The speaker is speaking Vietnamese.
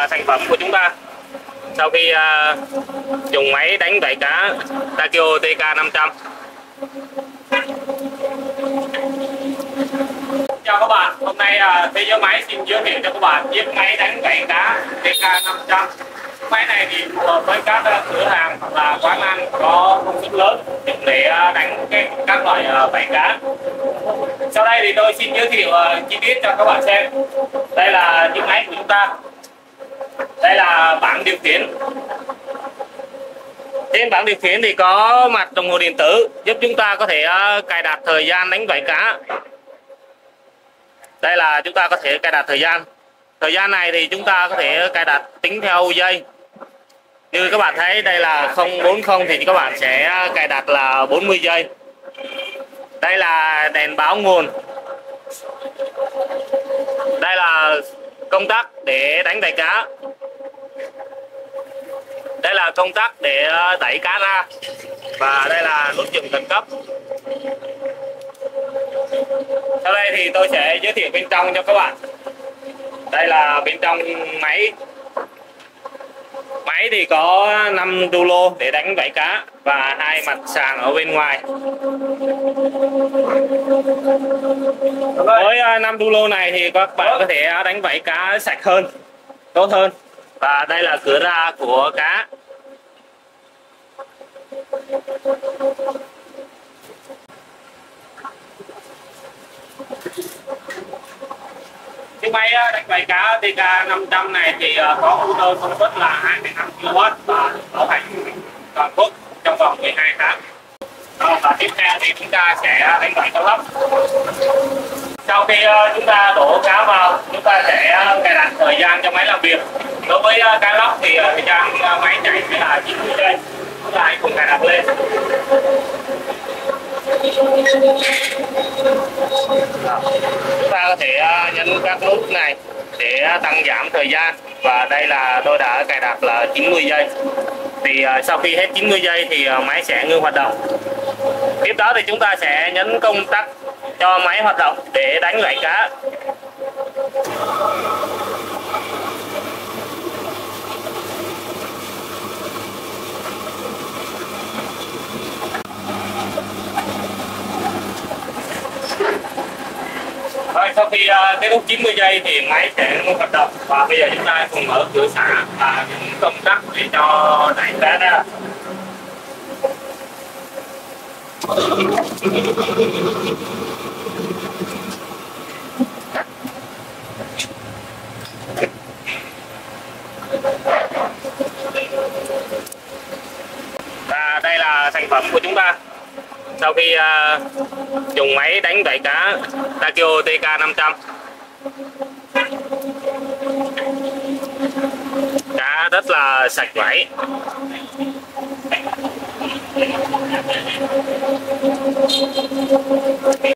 là thành phẩm của chúng ta sau khi dùng máy đánh vảy cá Takio TK500. Chào các bạn, hôm nay Thế Giới Máy xin giới thiệu cho các bạn chiếc máy đánh vảy cá TK500. Máy này thì phù hợp với các cửa hàng hoặc là quán ăn có công suất lớn để đánh các loại vảy cá. Sau đây thì tôi xin giới thiệu chi tiết cho các bạn xem. Đây là chiếc máy của chúng ta. Đây là bảng điều khiển. Trên bảng điều khiển thì có mặt đồng hồ điện tử giúp chúng ta có thể cài đặt thời gian đánh vảy cá. Đây là chúng ta có thể cài đặt thời gian. Thời gian này thì chúng ta có thể cài đặt tính theo giây. Như các bạn thấy đây là 040 thì các bạn sẽ cài đặt là 40 giây. Đây là đèn báo nguồn. Đây là công tắc để đánh vảy cá. Đây là công tắc để đẩy cá ra. Và đây là nút dừng khẩn cấp. Sau đây thì tôi sẽ giới thiệu bên trong cho các bạn. Đây là bên trong máy. Máy thì có 5 đu lô để đánh vảy cá và 2 mặt sàng ở bên ngoài. Với 5 đu lô này thì các bạn có thể đánh vảy cá sạch hơn, tốt hơn. Và đây là cửa ra của cá. Chiếc máy đánh vảy cá TK500 này thì có motor công suất là 2,5 kW và bảo hành toàn quốc trong vòng 12 tháng. Và tiếp theo thì chúng ta sẽ đánh vảy cá lóc. Sau khi chúng ta đổ cá vào, chúng ta sẽ cài đặt thời gian cho máy làm việc. Đối với cá lóc thì thời gian máy chạy sẽ là 90 giây. Chúng ta hãy cùng cài đặt lên. Chúng ta có thể nhấn các nút này để tăng giảm thời gian, và đây là tôi đã cài đặt là 90 giây. Thì sau khi hết 90 giây thì máy sẽ ngưng hoạt động. Tiếp đó thì chúng ta sẽ nhấn công tắc cho máy hoạt động để đánh vảy cá. Rồi, sau khi kết thúc 90 giây thì máy sẽ ngưng hoạt động, và bây giờ chúng ta cùng mở cửa xả và nhấn công tắc để cho đẩy cá ra. Và đây là thành phẩm của chúng ta sau khi dùng máy đánh vảy cá Takio TK500. Cá rất là sạch vảy.